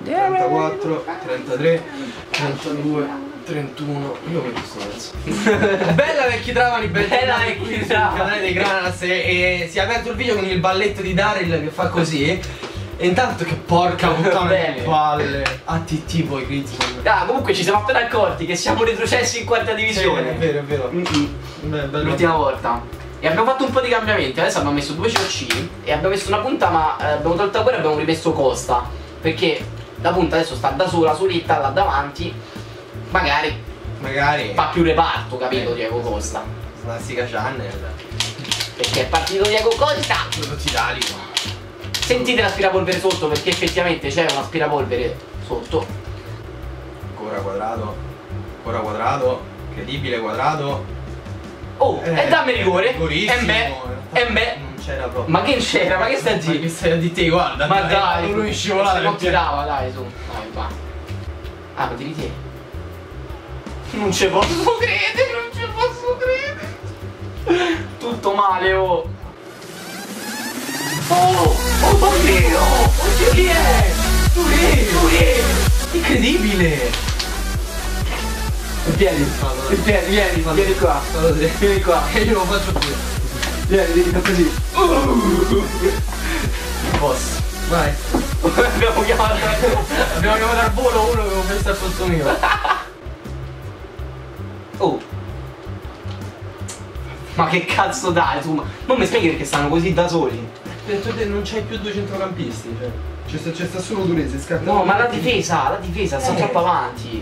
34, 33, 32, 31. Io che sto adesso. Bella per chi trovano i belli. Bella per chi trova. Il canale dei Grananas e si è aperto il video con il balletto di Daryl che fa così. E intanto che porca puttana di palle. ATT poi critico. Ah, comunque ci siamo appena accorti che siamo retrocessi in quarta divisione. Sì, è vero, è vero. L'ultima volta. E abbiamo fatto un po' di cambiamenti. Adesso abbiamo messo 2 COC e abbiamo messo una punta, ma abbiamo tolto quella e abbiamo rimesso Costa. Perché la punta adesso sta da sola, soletta là davanti. Magari fa più reparto, capito, Diego Costa. Snastica Channel. Perché è partito Diego Costa. Prodotti d'Alico. Sentite l'aspirapolvere sotto, perché effettivamente c'è un aspirapolvere sotto. Ancora quadrato, incredibile quadrato. Oh, e dammi rigore. Embe. Non c'era proprio. Ma che c'era? Ma che stai a dire? Ma che stai a di te, guarda. Ma dai, lui scivolare. non tirava, dai, su. Dai, va. Ah, ma di te. Non ci posso credere, non ci posso credere. Tutto male, oh. Oh, oddio! Oddio, chi è? Turi! Incredibile! Vieni qua. Vieni qua. E io lo faccio pure. Vieni così. Boss. Vai. Abbiamo chiamato al volo uno che ho messo al posto mio. Oh. Ma che cazzo dai, tu? Non mi spieghi perché stanno così da soli? Non c'hai più due centrocampisti, cioè. C'è sta solo Durese, scarta. No, ma la difesa sta troppo avanti.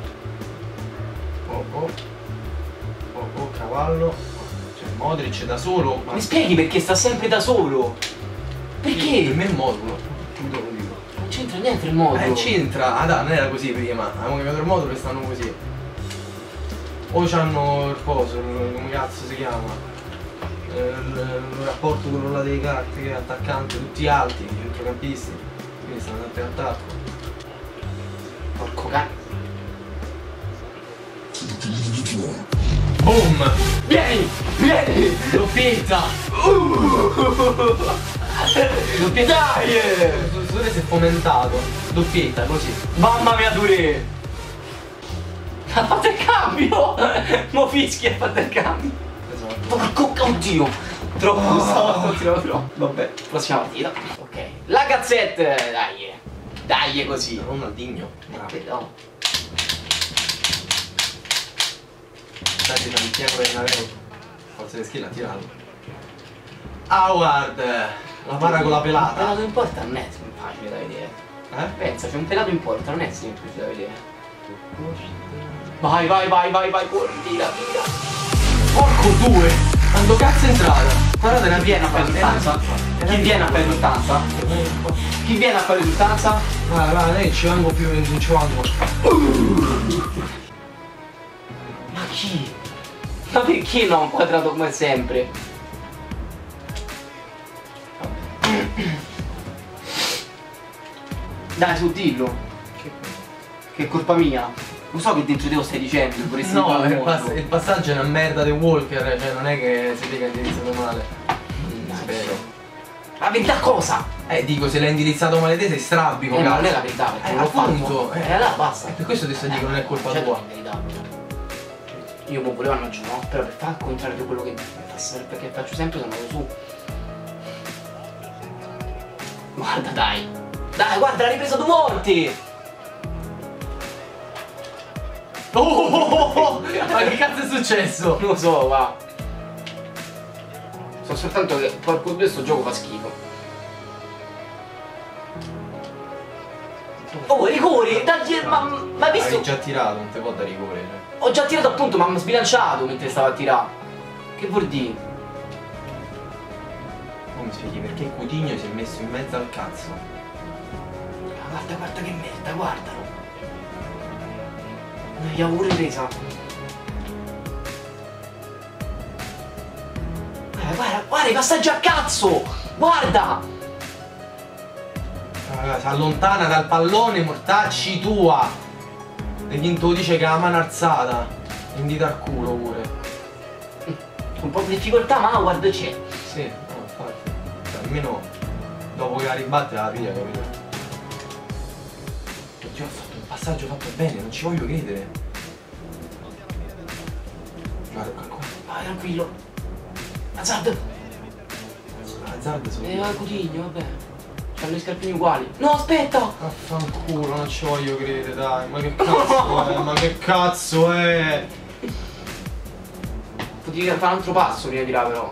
Oh, cavallo. Cioè, Modric da solo. Mi spieghi perché sta sempre da solo? Perché? Per me è il modulo. Non c'entra niente il modulo. C'entra. Ah dai, non era così prima. Abbiamo cambiato il modulo e stanno così. O c'hanno il coso, come cazzo si chiama? Il rapporto quello là dei carte che è attaccante, tutti alti, i centrocampisti. Quindi stanno andando in attacco. Porco cazzo. Boom! Vieni! Doppietta! Doppietta! Dai! Dure si è fomentato. Doppietta, così. Mamma mia, Dure! Ha fatto il cambio! Mo fischi ha fatto il cambio! Esatto. Porco, oddio! Troppo. Vabbè, prossima partita. Ok. La Gazzetta! Dai così! Ronaldinho. No. Dai, il Thiago Bernabeu. Forza di schilla, tirato. Howard! La para con la Un pelata. pelato in porta non è facile da vedere. Pensa, c'è un pelato in porta, non è semplice da vedere. Vai, corri, tira. Porco due! Quando cazzo è entrata? Guardate, chi viene a fare risultanza? Chi viene a fare risultanza? Chi viene a fare risultanza? Vai, lei ci vengo più, non ci vengo. Ma chi? Ma perché no? Un quadrato come sempre? Dai, su, dillo. Che è colpa mia. Lo so che dentro te lo stai dicendo, vorresti no, il passaggio è una merda di Walker, cioè non è che si dica indirizzato male. Spero. La verità cosa? Dico, se l'hai indirizzato male te sei strabico, ma non è la verità, perché l'ho fatto. Allora basta. Per questo ti sto dicendo che non è colpa tua. Io mo volevo no, però per fare il contrario di quello che perché faccio sempre sono andato su. Guarda, dai, guarda, l'ha ripresa 2 volte! Oh, ma che cazzo è successo? Non lo so, va. So soltanto che porco questo gioco fa schifo. Oh, rigore! Ma hai visto? Hai già tirato, non ti può dare rigore, cioè. Ho già tirato appunto, ma mi ha sbilanciato mentre stava a tirare. Che vuol dire? Non mi spieghi perché Coutinho si è messo in mezzo al cazzo. Guarda che merda, guardalo. Non gli ho pure presa. Guarda i passaggi a cazzo! Guarda! Si allontana dal pallone, mortacci tua! E Vinto dice che ha la mano alzata. In dita al culo pure. Un po' di difficoltà, ma guarda c'è. Sì, no, infatti. Cioè, almeno dopo che la ribatte la piglia, capito? Dio, ha fatto un passaggio fatto bene, non ci voglio credere. Guarda qua. Vai tranquillo. Hazard. Hazard sono. Coutinho, vabbè. C'hanno le scarpini uguali. No, aspetta! Vaffanculo, non ci voglio credere, dai. Ma che cazzo è? Ma che cazzo è? Potevi fare un altro passo prima di là, però.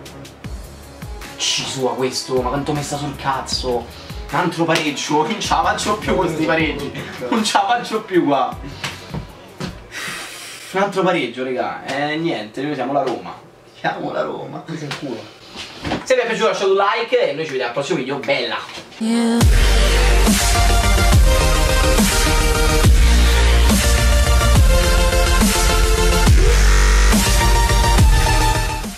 Ci sua questo, ma quanto messa sul cazzo. Un altro pareggio, non ce la faccio più con questi pareggi. Non ce la faccio più qua. Un altro pareggio, raga. Niente, noi siamo la Roma. Siamo la Roma. Questo è il culo. Se vi è piaciuto lasciate un like e noi ci vediamo al prossimo video. Bella!